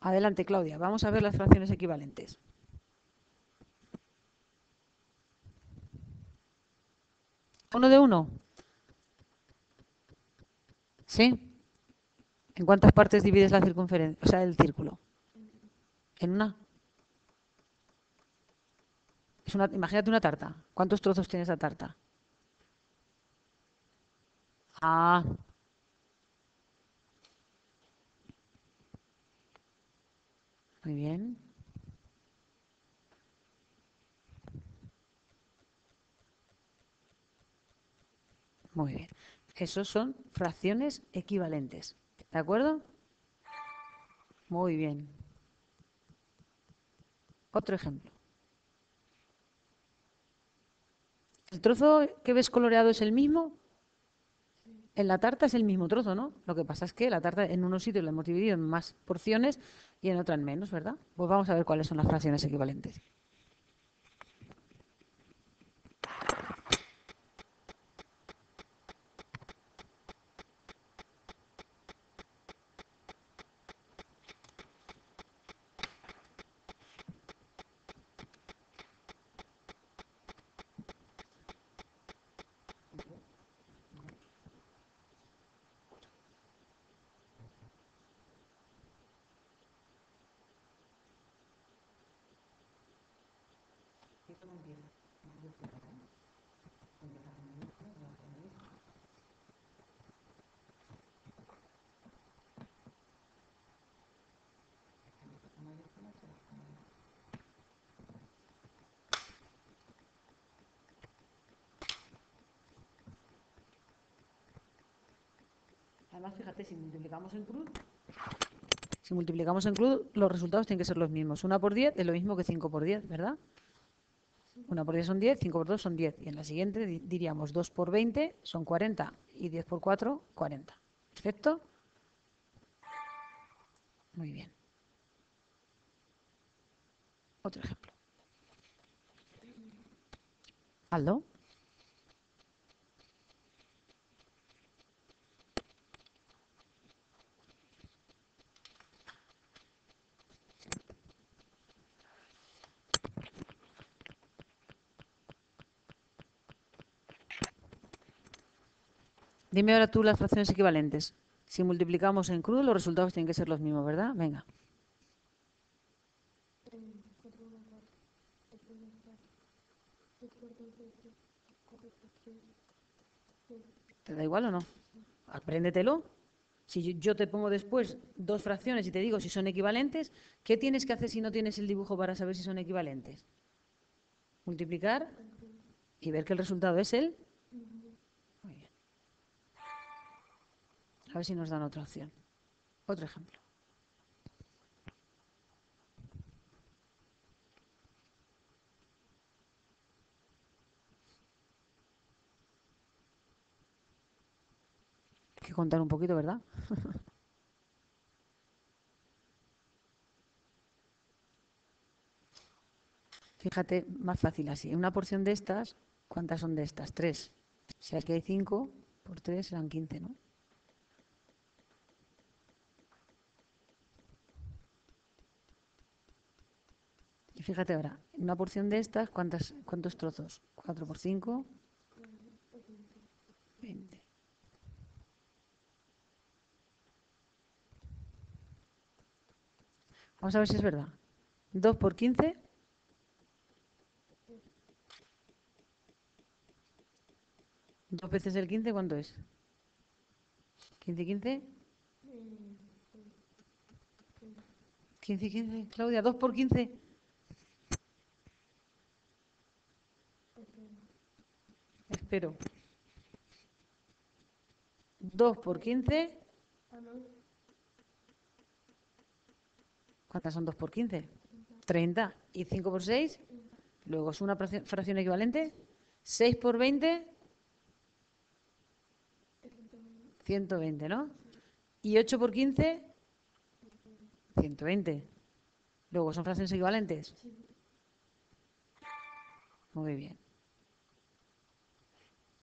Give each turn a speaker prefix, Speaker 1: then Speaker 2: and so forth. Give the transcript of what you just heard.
Speaker 1: Adelante, Claudia. Vamos a ver las fracciones equivalentes. ¿Uno de uno? ¿Sí? ¿En cuántas partes divides la circunferencia? O sea, el círculo. ¿En una? Imagínate una tarta. ¿Cuántos trozos tiene esa tarta? Ah, muy bien. Muy bien. Esos son fracciones equivalentes. ¿De acuerdo? Muy bien. Otro ejemplo. ¿El trozo que ves coloreado es el mismo? En la tarta es el mismo trozo, ¿no? Lo que pasa es que la tarta en unos sitios la hemos dividido en más porciones y en otras en menos, ¿verdad? Pues vamos a ver cuáles son las fracciones equivalentes. Además, fíjate, si multiplicamos en cruz, los resultados tienen que ser los mismos. 1 por 10 es lo mismo que 5 por 10, ¿verdad? 1 por 10 son 10, 5 por 2 son 10. Y en la siguiente diríamos 2 por 20 son 40 y 10 por 4, 40. ¿Perfecto? Muy bien. Otro ejemplo. Aldo. Dime ahora tú las fracciones equivalentes. Si multiplicamos en cruz, los resultados tienen que ser los mismos, ¿verdad? Venga. ¿Te da igual o no? Apréndetelo. Si yo te pongo después dos fracciones y te digo si son equivalentes, ¿qué tienes que hacer si no tienes el dibujo para saber si son equivalentes? Multiplicar y ver que el resultado es el. Muy bien. A ver si nos dan otra opción. Otro ejemplo. Hay que contar un poquito, ¿verdad? Fíjate, más fácil así. Una porción de estas, ¿cuántas son de estas? 3. O sea que hay 5 por 3 serán 15, ¿no? Y fíjate ahora, una porción de estas, ¿cuántos trozos? 4 por 5, 20. Vamos a ver si es verdad. 2 por 15. 2 veces el 15, ¿cuánto es? 15 y 15. 15 y 15. Claudia, 2 por 15. Espero. 2 por 15. ¿Cuántas son 2 por 15? 30. ¿Y 5 por 6? Luego es una fracción equivalente. 6 por 20. 120, ¿no? Y 8 por 15. 120. Luego son fracciones equivalentes. Muy bien.